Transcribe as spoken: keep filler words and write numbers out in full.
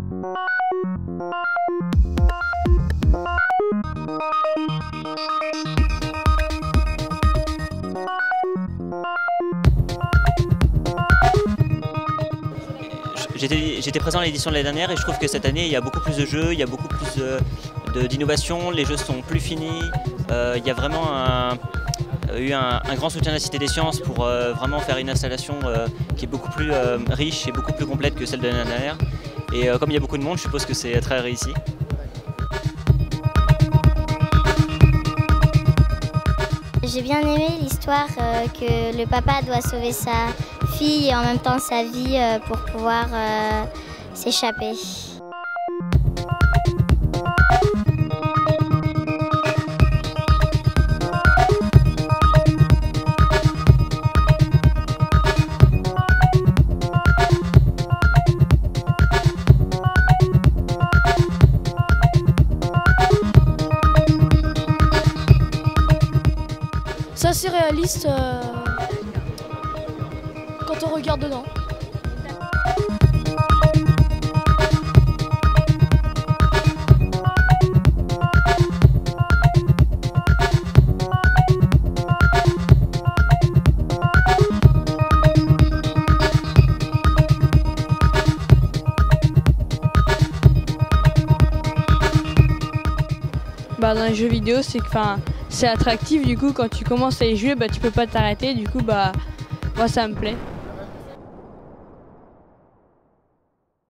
J'étais présent à l'édition de l'année dernière et je trouve que cette année il y a beaucoup plus de jeux, il y a beaucoup plus d'innovation, les jeux sont plus finis, euh, il y a vraiment un, eu un, un grand soutien de la Cité des Sciences pour euh, vraiment faire une installation euh, qui est beaucoup plus euh, riche et beaucoup plus complète que celle de l'année dernière. Et euh, comme il y a beaucoup de monde, je suppose que c'est très réussi. J'ai bien aimé l'histoire euh, que le papa doit sauver sa fille et en même temps sa vie euh, pour pouvoir euh, s'échapper. C'est assez réaliste euh, quand on regarde dedans. Bah, dans les jeux vidéo, c'est que enfin, c'est attractif, du coup quand tu commences à y jouer, bah, tu peux pas t'arrêter, du coup bah, moi ça me plaît.